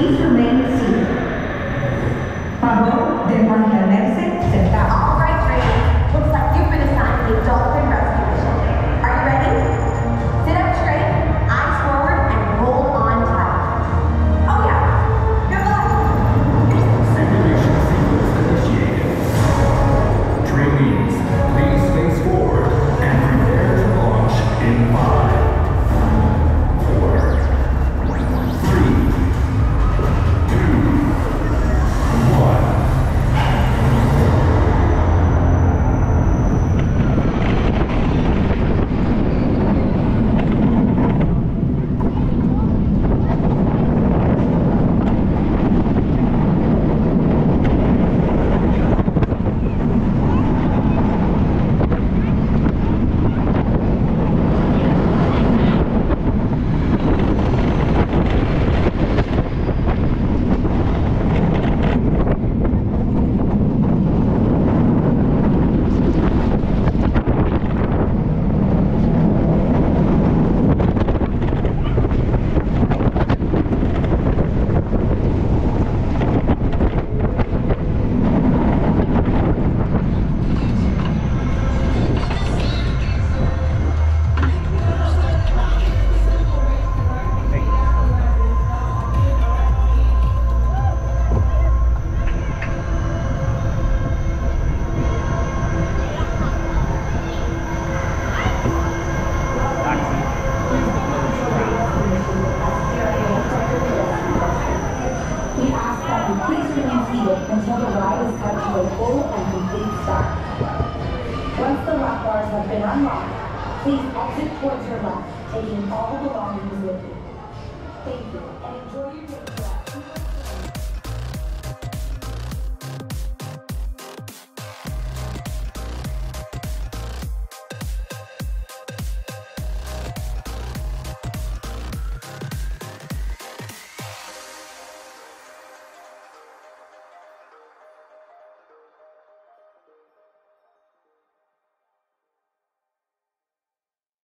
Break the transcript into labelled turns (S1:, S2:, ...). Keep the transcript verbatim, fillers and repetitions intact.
S1: please remain seated. Favor de mantenerse sentado.
S2: All right, trainers. Looks like you've been assigned the dolphin rescue mission. Are you ready? Sit up straight, eyes forward, and hold on tight. Oh yeah, good luck.
S3: Simulation sequence initiated. Trainees, please face forward and prepare to launch in five, four, three, two, one.
S1: We ask that you please remain seated until the ride is cut to a full and complete stop. Once the lock bars have been unlocked, please exit towards your left, taking all belongings with you. Thank you, and enjoy your day.